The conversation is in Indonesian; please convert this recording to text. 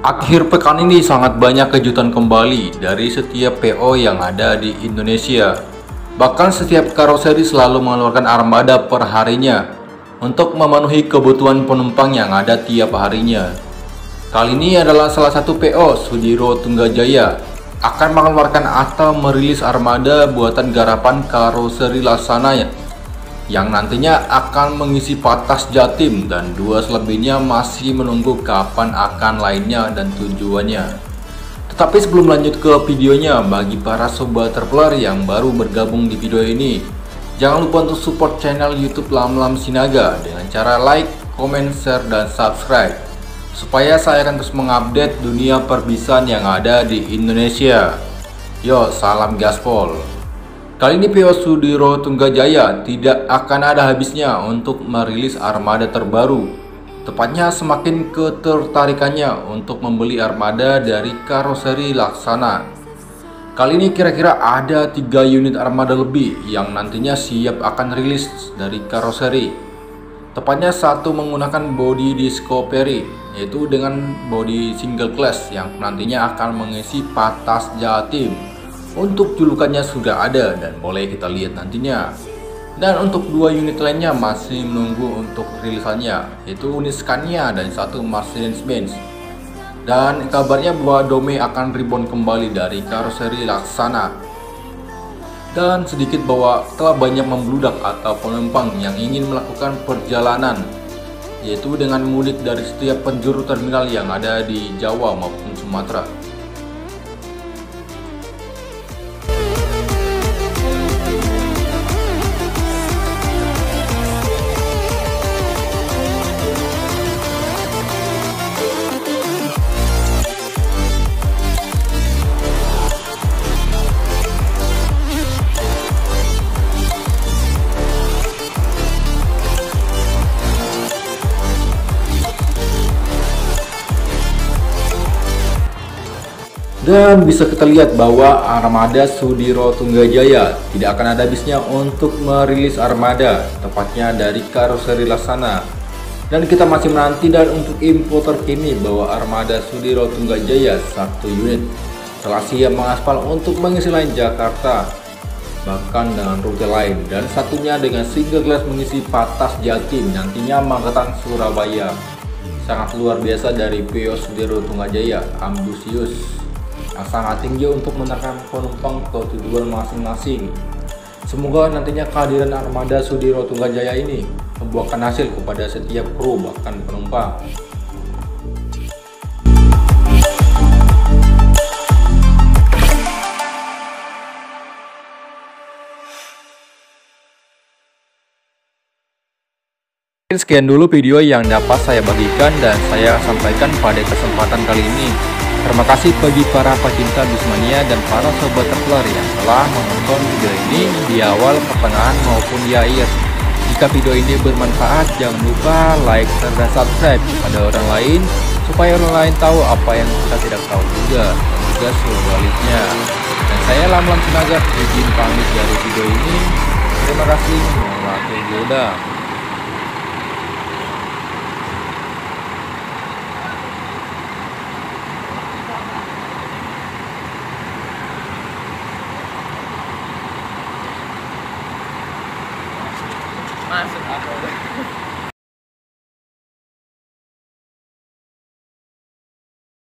Akhir pekan ini sangat banyak kejutan kembali dari setiap PO yang ada di Indonesia. Bahkan setiap karoseri selalu mengeluarkan armada per harinya untuk memenuhi kebutuhan penumpang yang ada tiap harinya. Kali ini adalah salah satu PO, Sudiro Tunggajaya, akan mengeluarkan atau merilis armada buatan garapan karoseri Laksana yang nantinya akan mengisi Patas Jatim, dan dua selebihnya masih menunggu kapan akan lainnya dan tujuannya. Tetapi sebelum lanjut ke videonya, bagi para sobat terpelar yang baru bergabung di video ini, jangan lupa untuk support channel YouTube Lamlam Sinaga dengan cara like, comment, share, dan subscribe, supaya saya akan terus mengupdate dunia perbisan yang ada di Indonesia. Yo, salam gaspol. Kali ini PO Sudiro Tunggajaya tidak akan ada habisnya untuk merilis armada terbaru. Tepatnya semakin ketertarikannya untuk membeli armada dari karoseri Laksana. Kali ini kira-kira ada 3 unit armada lebih yang nantinya siap akan rilis dari karoseri. Tepatnya satu menggunakan bodi Discovery, yaitu dengan bodi single class yang nantinya akan mengisi Patas Jatim. Untuk julukannya sudah ada dan boleh kita lihat nantinya. Dan untuk 2 unit lainnya masih menunggu untuk rilisannya, yaitu unit Scania dan satu Mercedes-Benz. Dan kabarnya bahwa Dome akan reborn kembali dari karoseri Laksana. Dan sedikit bahwa telah banyak membludak atau penumpang yang ingin melakukan perjalanan, yaitu dengan mudik dari setiap penjuru terminal yang ada di Jawa maupun Sumatera. Dan bisa kita lihat bahwa armada Sudiro Tunggajaya tidak akan ada habisnya untuk merilis armada, tepatnya dari karoseri Laksana. Dan kita masih menanti dan untuk info terkini bahwa armada Sudiro Tunggajaya 1 unit telah siap mengaspal untuk mengisi lain Jakarta, bahkan dengan rute lain, dan satunya dengan single class mengisi Patas Jatim, nantinya Magetan Surabaya. Sangat luar biasa dari PO Sudiro Tunggajaya, ambisius yang sangat tinggi untuk mengantarkan penumpang ke tujuan masing-masing. Semoga nantinya kehadiran armada Sudiro Tunggajaya ini membuahkan hasil kepada setiap kru bahkan penumpang. Sekian dulu video yang dapat saya bagikan dan saya sampaikan pada kesempatan kali ini. Terima kasih bagi para pecinta Bismania dan para sobat terpelar yang telah menonton video ini di awal, pertengahan maupun di akhir. Jika video ini bermanfaat, jangan lupa like, share, dan subscribe kepada orang lain supaya orang lain tahu apa yang kita tidak tahu juga, dan juga sebaliknya. Dan saya Lamlam Sinaga izin pamit dari video ini. Terima kasih. Wassalamualaikum. Masuk aku.